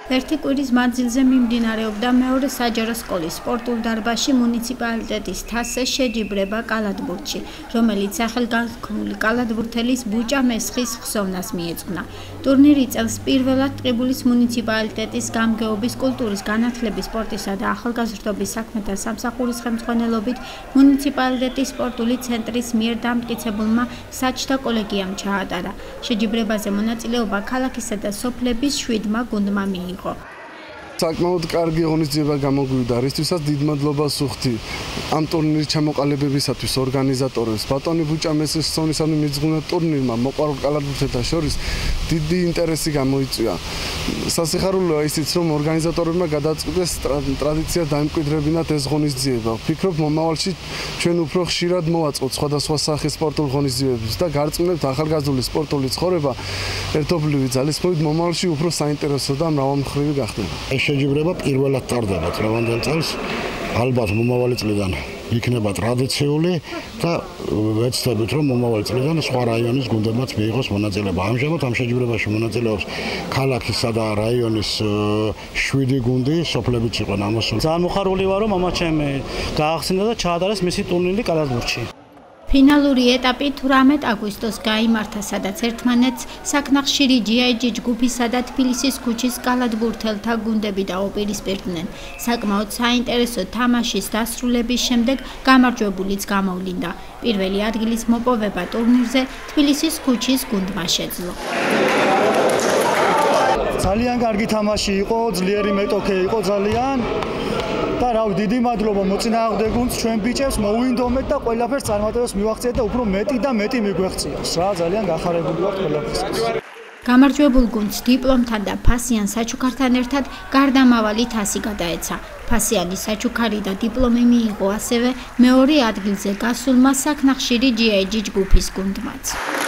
ერთი კვირის მანძილზე მიმდინარეობდა მეორე საჯარო სკოლის სპორტულ დარბაზში მუნიციპალიტეტის თასზე შეჯიბრება კალათბურთში, რომელიც სახელგანთქმული კალათბურთელის ბუჭა მესხის ხსოვნას მიეძღვნა. ტურნირი წელს პირველად ტყიბულის მუნიციპალიტეტის გამგეობის, კულტურის, განათლების, სპორტისა და ახალგაზრდობის საქმეთა სამსახურის ხელმძღვანელობით მუნიციპალიტეტის სპორტული ცენტრის მიერ დამტკიცებულმა საჯთა კოლეგიამ ჩაატარა. შეჯიბრებაზე მონაწილეობა ქალაქისა და სოფლების 7-მა გუნდმა მიიღო. საკმაოდ კარგი ღონისძიება გამოგვივიდა, რისთვისაც დიდ მადლობას ვუხდი ამ ტურნირის ჩამოყალიბებისათვის ორგანიზატორებს. ბატონი ბუჭა მესხის ხსოვნისადმი მიძღვნილ ტურნირმა მოყვარულ კალათბურთელთა შორის დიდი ინტერესი გამოიწვია. სასიხარულოა ისიც, რომ ორგანიზატორებმა გადაწყვიტეს ტრადიციას დაემკვიდრებინათ ეს ღონისძიება. ვფიქრობ, მომავალში ჩვენ უფრო ხშირად მოვაწყოთ სხვადასხვა სახის სპორტულ ღონისძიებებს და გარწმუნებთ ახალგაზრდული სპორტული ცხოვრება ერთობლივი ძალისხმევით მომავალში უფრო საინტერესო და მრავალმხრივი გახდება. შეჯიბრება პირველად ტარდება წლევანდელ წელს, ალბათ მომავალი წლიდან იქნება ტრადიციული და ვეცდებით, რომ მომავალი წლიდან სხვა რაიონის გუნდებმაც მიიღოს მონაწილეობა. ამჟამად ამ შეჯიბრებაში მონაწილეობს ქალაქისა და რაიონის 7 გუნდი, სოფლებიც იყვნენ ამოსული. ძალიან მოხარული ვარ, რომ მამა ჩემი გაახსნა და ჩაატარეს მისი ტურნირი კალათბურთში. ფინალური ეტაპი 18 აგვისტოს გაიმართა, სადაც ერთმანეთს საქნახშირი GIG ჯგუფისა და თბილისის ქუჩის კალათბურთელთა გუნდები დაუპირისპირდნენ. საკმაოდ საინტერესო თამაშის დასრულების შემდეგ გამარჯვებულიც გამოვლინდა. პირველი ადგილის მოპოვება ტურნირზე თბილისის ქუჩის გუნდმა შეძლო. ძალიან კარგი თამაში იყო, ძლიერი მეტოქე იყო ძალიან. და რავი, დიდი მადლობა მოწინააღმდეგ გუნდს, ჩვენ ბიჭებს მოვინდომეთ და ყველაფერს წარმატებას მივაღწიეთ და უფრო მეტი და მეტი მიგვეღწიოს. რა, ძალიან გახარებული ვართ ყველაფერსაც. გამარჯვებულ გუნდს დიპლომთან და ფასიან საჩუქართან ერთად გარდამავალი თასი გადაეცა. ფასიანი საჩუქარი და დიპლომი მიიღო ასევე მეორე ადგილზე გასულმა საქნახშირი GIG ჯგუფის გუნდმაც.